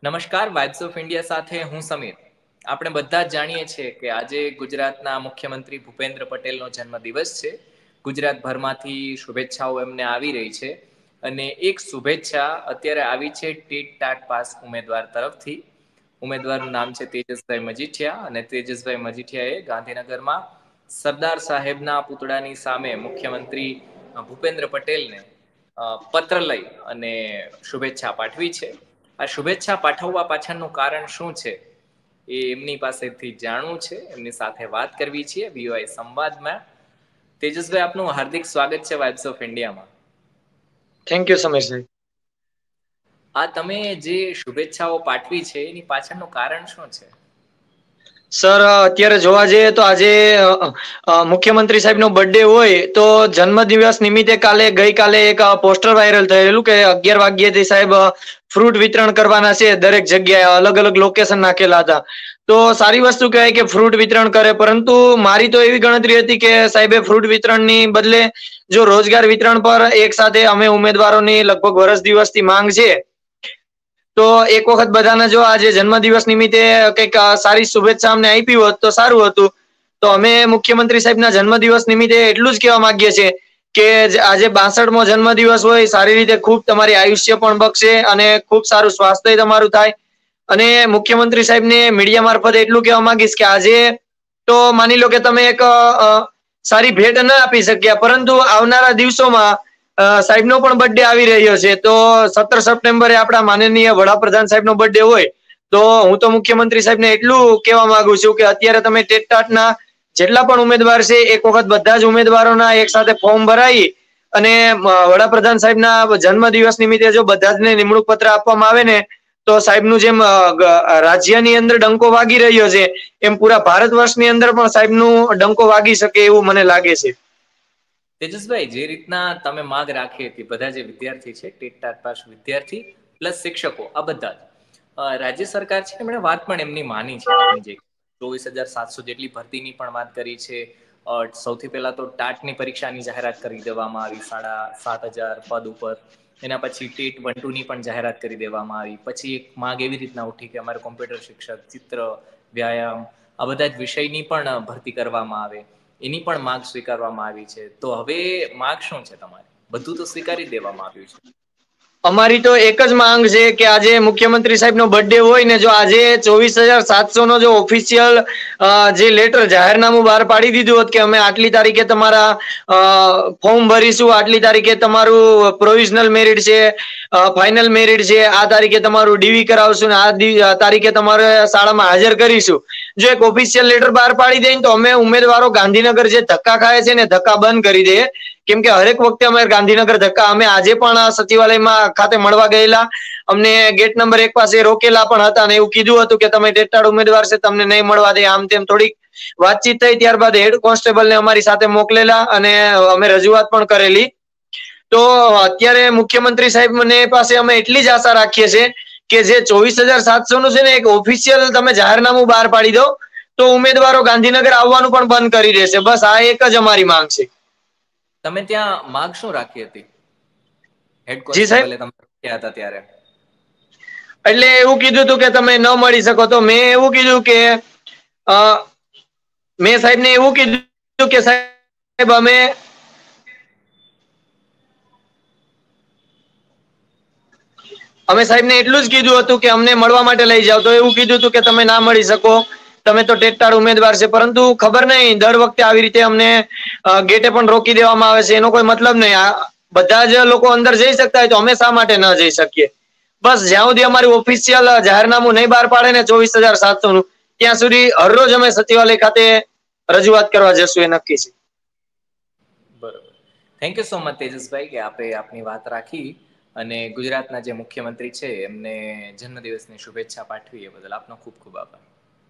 નમસ્કાર, vibes of India સાથે હું સમીર. આપણે બધા જ જાણીએ છીએ કે આજે ગુજરાતના મુખ્યમંત્રી ભૂપેન્દ્ર પટેલનો જન્મદિવસ છે. ગુજરાતભરમાંથી શુભેચ્છાઓ એમને આવી રહી છે. અને એક શુભેચ્છા અત્યારે આવી છે ટીટ ટાટ પાસ ઉમેદવાર તરફથી. ઉમેદવારનું નામ છે તેજસભાઈ મજીઠિયા અને તેજસભાઈ મજીઠિયા એ ગાંધીનગરમાં સરદાર સાહેબના પુતળાની સામે મુખ્યમંત્રી ભૂપેન્દ્ર પટેલને પત્ર લઈ અને શુભેચ્છા પાઠવી છે. આ શુભેચ્છા પાઠવવા પાછળનું કારણ શું છે એ એમની પાસેથી જાણવું છે, એમની સાથે વાત કરવી છે વીઓઆઈ સંવાદમાં. તેજસભાઈ, આપનું હાર્દિક સ્વાગત છે વાઇબ્સ ઓફ ઇન્ડિયામાં. થેન્ક યુ સમીરભાઈ. આ તમે જે શુભેચ્છાઓ પાઠવી છે એની પાછળનું કારણ શું છે? સર, અત્યારે જોવા જઈએ તો આજે મુખ્યમંત્રી સાહેબનો બર્થડે હોય તો જન્મદિવસ નિમિત્તે ગઈકાલે એક પોસ્ટર વાયરલ થયેલું કે 11 વાગ્યેથી સાહેબ ફ્રૂટ વિતરણ કરવાના છે. દરેક જગ્યાએ અલગ અલગ લોકેશન નાખેલા હતા. તો સારી વસ્તુ કહેવાય કે ફ્રૂટ વિતરણ કરે, પરંતુ મારી તો એવી ગણતરી હતી કે સાહેબે ફ્રૂટ વિતરણની બદલે જો રોજગાર વિતરણ પર એક સાથે અમે ઉમેદવારોની લગભગ વર્ષ દિવસથી માંગ છે, તો એક વખત બધાને જો આજે જન્મદિવસ નિમિત્તે કંઈક સારી શુભેચ્છા અમને આપી હોત તો સારું હતું. તો અમે મુખ્યમંત્રી સાહેબના જન્મદિવસ નિમિત્તે એટલું જ કહેવા માંગીએ છીએ કે આજે 62મો જન્મદિવસ હોય, સારી રીતે ખૂબ તમારી આયુષ્ય પણ બક્ષે અને ખૂબ સારું સ્વાસ્થ્ય તમારું થાય. અને મુખ્યમંત્રી સાહેબને મીડિયા મારફતે એટલું કહેવા માંગીશ કે આજે તો માની લો કે તમે એક સારી ભેટ ન આપી શક્યા, પરંતુ આવનારા દિવસોમાં સાહેબનો પણ બર્થડે આવી રહ્યો છે. તો 17 સપ્ટેમ્બરે આપણા માનનીય વડાપ્રધાન સાહેબનો બર્થડે હોય, તો હું તો મુખ્યમંત્રી સાહેબને એટલું કહેવા માંગુ છું કે અત્યારે તમે ટેટટાટના જેટલા પણ ઉમેદવાર છે એક વખત બધા જ ઉમેદવારોના એક સાથે ફોર્મ ભરાઈ અને વડાપ્રધાન સાહેબના જન્મદિવસ નિમિત્તે જો બધા જ ને નિમણૂક પત્ર આપવામાં આવે ને, તો સાહેબનું જેમ રાજ્યની અંદર ડંકો વાગી રહ્યો છે એમ પૂરા ભારત વર્ષની અંદર પણ સાહેબનું ડંકો વાગી શકે એવું મને લાગે છે. તેજસભાઈ, જે રીતના તમે માંગ રાખી હતી, બધા જે વિદ્યાર્થી છે ટેટ ટાટ પાસ વિદ્યાર્થી પ્લસ શિક્ષકો, આ બધા જ રાજ્ય સરકાર છે એમણે વાત પણ એમની માની છે. આપની જે 24,700 જેટલી ભરતીની પણ વાત કરી છે. સૌથી પહેલા તો ટાટની પરીક્ષાની જાહેરાત કરી દેવામાં આવી 7,500 પદ ઉપર. એના પછી ટેટ 1-2ની પણ જાહેરાત કરી દેવામાં આવી. પછી એક માંગ એવી રીતના ઉઠી કે અમારે કોમ્પ્યુટર શિક્ષક, ચિત્ર, વ્યાયામ, આ બધા જ વિષયની પણ ભરતી કરવામાં આવે, એની પણ માંગ સ્વીકારવામાં આવી છે. તો હવે માંગ શું છે તમારી? બધું તો સ્વીકારી દેવામાં આવ્યું છે. અમારી તો એક જ માંગ છે કે આજે મુખ્યમંત્રી સાહેબનો બર્થડે હોય ને, જો આજે 24,700 નો જો ઓફિશિયલ જે લેટર જાહેરનામું બહાર પાડી દીધું હોત કે અમે આટલી તારીખે તમારા ફોર્મ ભરીશું, આટલી તારીખે તમારું પ્રોવિઝનલ મેરિટ છે, ફાઇનલ મેરિટ છે, આ તારીખે તમારું ડીવી કરાવશું ને આ તારીખે તમારે શાળામાં હાજર કરીશું, જો એક ઓફિશિયલ લેટર બહાર પાડી દે તો અમે ઉમેદવારો ગાંધીનગર જે ધક્કા ખાય છે ને ધક્કા બંધ કરી દે. કેમ કે હરેક વખતે અમે ગાંધીનગર ધક્કા, અમે આજે પણ સચિવાલયમાં ખાતે મળવા ગયેલા, અમને ગેટ નંબર 1 પાસે રોકેલા પણ હતા અને એવું કીધું હતું કે તમે ટેટાળ ઉમેદવાર છે, તમને નહીં મળવા દે, આમ તેમ થોડીક વાતચીત થઈ. ત્યારબાદ હેડ કોન્સ્ટેબલને અમારી સાથે મોકલેલા અને અમે રજૂઆત પણ કરેલી. તો અત્યારે મુખ્યમંત્રી સાહેબને પાસે અમે એટલી જ આશા રાખીએ છીએ કે જે 24,700 નું છે ને એક ઓફિશિયલ તમે જાહેરનામું બહાર પાડી દો તો ઉમેદવારો ગાંધીનગર આવવાનું પણ બંધ કરી દેશે. બસ આ એક જ અમારી માંગ છે. તમે ત્યાં માંગ શું રાખી હતી હેડ જી સાહેબ, કોન્સ્ટેબલે તમે રોક્યા હતા ત્યારે? એટલે એવું કીધું હતું કે તમે ન મળી શકો, તો મેં એવું કીધું કે મેં સાહેબને એવું કીધું કે સાહેબ અમે સાહેબને એટલું જ કીધું હતું કે અમને મળવા માટે લઈ જાવ, તો એવું કીધું હતું કે તમે ના મળી શકો, તમે તો ટેટટાળ ઉમેદવાર છે. પરંતુ ખબર નહીં, દર વખતે આવી રીતે અમને ગેટે પણ રોકી દેવામાં આવે છે, એનો કોઈ મતલબ નહીં. બધા જ લોકો અંદર જઈ શકતા હોય તો અમે શા માટે ન જઈ શકીએ? બસ જ્યાં સુધી અમારું ઓફિશિયલ જાહેરનામું નહીં બહાર પાડે ને 24,700 નું, ત્યાં સુધી હરરોજ અમે સચિવાલય ખાતે રજૂઆત કરવા જશું, એ નક્કી છે. બરોબર. થેન્ક યુ સો મચ તેજસભાઈ કે આપે આપની વાત રાખી અને ગુજરાતના જે મુખ્યમંત્રી છે એમને જન્મદિવસની શુભેચ્છા પાઠવી, એ બદલ આપનો ખૂબ ખૂબ આભાર.